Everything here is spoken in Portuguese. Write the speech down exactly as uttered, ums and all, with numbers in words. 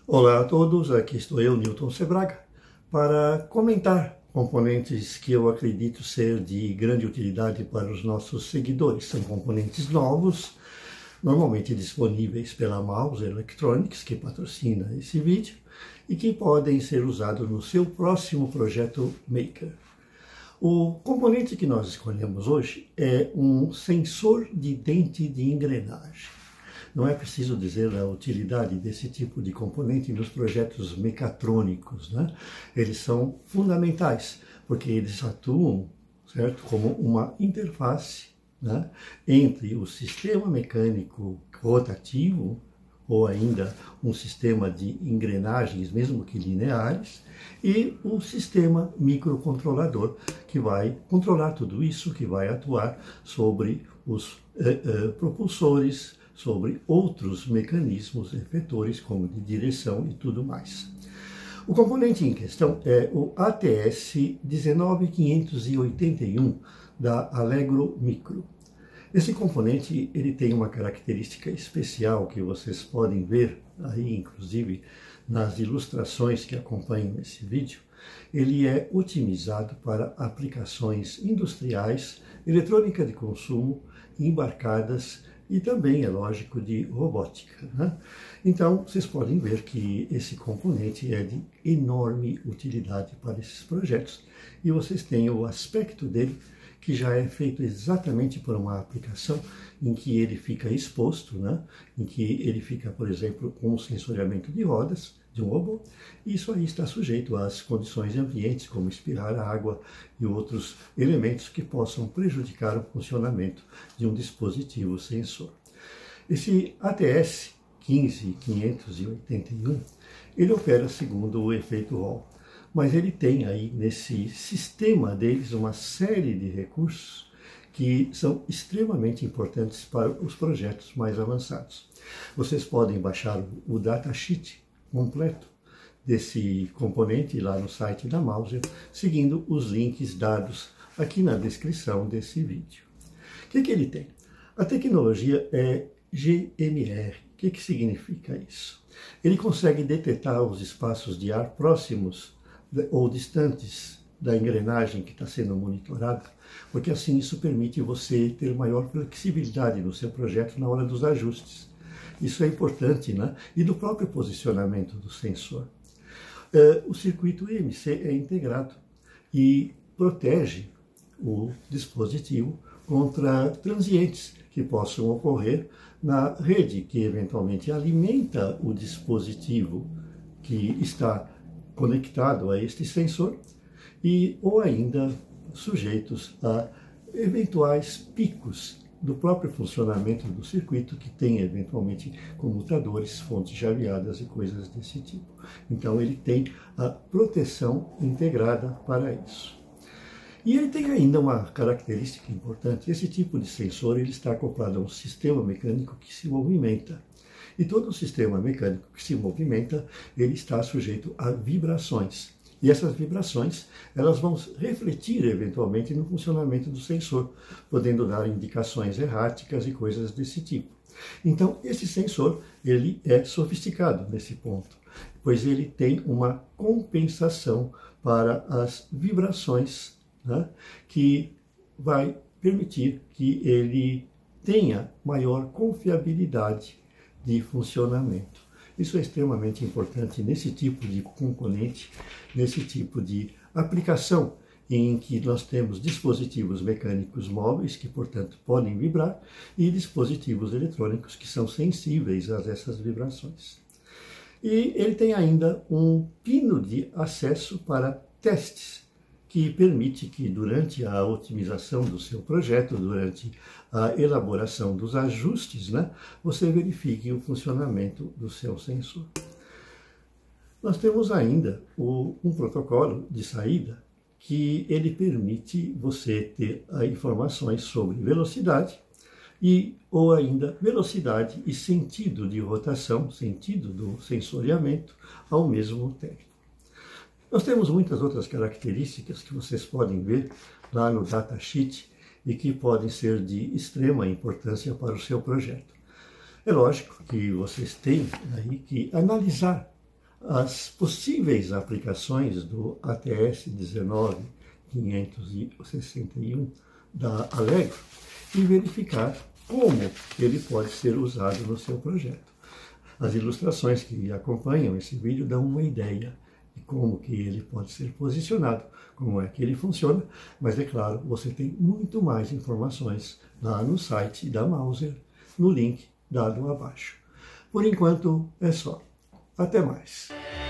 Olá a todos, aqui estou eu, Newton Sebraga, para comentar componentes que eu acredito ser de grande utilidade para os nossos seguidores. São componentes novos, normalmente disponíveis pela Mouse Electronics, que patrocina esse vídeo, e que podem ser usados no seu próximo projeto Maker. O componente que nós escolhemos hoje é um sensor de dente de engrenagem. Não é preciso dizer a utilidade desse tipo de componente nos projetos mecatrônicos, né? Eles são fundamentais, porque eles atuam, certo, como uma interface, né, entre o sistema mecânico rotativo, ou ainda um sistema de engrenagens, mesmo que lineares, e o sistema microcontrolador, que vai controlar tudo isso, que vai atuar sobre os eh, eh, propulsores, sobre outros mecanismos efetores, como de direção e tudo mais. O componente em questão é o A T S um nove quinhentos e oitenta e um da Allegro Micro. Esse componente ele tem uma característica especial que vocês podem ver aí, inclusive, nas ilustrações que acompanham esse vídeo. Ele é otimizado para aplicações industriais, eletrônica de consumo, embarcadas e também, é lógico, de robótica, né? Então, vocês podem ver que esse componente é de enorme utilidade para esses projetos. E vocês têm o aspecto dele, que já é feito exatamente por uma aplicação em que ele fica exposto, né? Em que ele fica, por exemplo, com o sensoriamento de rodas de um robô. E isso aí está sujeito às condições ambientes, como espirrar água e outros elementos que possam prejudicar o funcionamento de um dispositivo sensor. Esse A T S um cinco quinhentos e oitenta e um, ele opera segundo o efeito Hall. Mas ele tem aí nesse sistema deles uma série de recursos que são extremamente importantes para os projetos mais avançados. Vocês podem baixar o datasheet completo desse componente lá no site da Mauser, seguindo os links dados aqui na descrição desse vídeo. O que que ele tem? A tecnologia é G M R. O que que significa isso? Ele consegue detectar os espaços de ar próximos ou distantes da engrenagem que está sendo monitorada, porque assim isso permite você ter maior flexibilidade no seu projeto na hora dos ajustes. Isso é importante, né? E do próprio posicionamento do sensor. Uh, o circuito E M C é integrado e protege o dispositivo contra transientes que possam ocorrer na rede que eventualmente alimenta o dispositivo que está conectado a este sensor e ou ainda sujeitos a eventuais picos do próprio funcionamento do circuito, que tem eventualmente comutadores, fontes chaveadas e coisas desse tipo. Então ele tem a proteção integrada para isso. E ele tem ainda uma característica importante: esse tipo de sensor ele está acoplado a um sistema mecânico que se movimenta. E todo o sistema mecânico que se movimenta, ele está sujeito a vibrações. E essas vibrações, elas vão refletir eventualmente no funcionamento do sensor, podendo dar indicações erráticas e coisas desse tipo. Então, esse sensor, ele é sofisticado nesse ponto, pois ele tem uma compensação para as vibrações, né, que vai permitir que ele tenha maior confiabilidade de funcionamento. Isso é extremamente importante nesse tipo de componente, nesse tipo de aplicação em que nós temos dispositivos mecânicos móveis que, portanto, podem vibrar e dispositivos eletrônicos que são sensíveis a essas vibrações. E ele tem ainda um pino de acesso para testes, que permite que durante a otimização do seu projeto, durante a elaboração dos ajustes, né, você verifique o funcionamento do seu sensor. Nós temos ainda o, um protocolo de saída que ele permite você ter informações sobre velocidade e ou ainda velocidade e sentido de rotação, sentido do sensoriamento ao mesmo tempo. Nós temos muitas outras características que vocês podem ver lá no datasheet e que podem ser de extrema importância para o seu projeto. É lógico que vocês têm aí que analisar as possíveis aplicações do A T S dezenove mil quinhentos e sessenta e um da Allegro e verificar como ele pode ser usado no seu projeto. As ilustrações que acompanham esse vídeo dão uma ideia de como que ele pode ser posicionado, como é que ele funciona, mas é claro, você tem muito mais informações lá no site da Mouser, no link dado abaixo. Por enquanto é só. Até mais.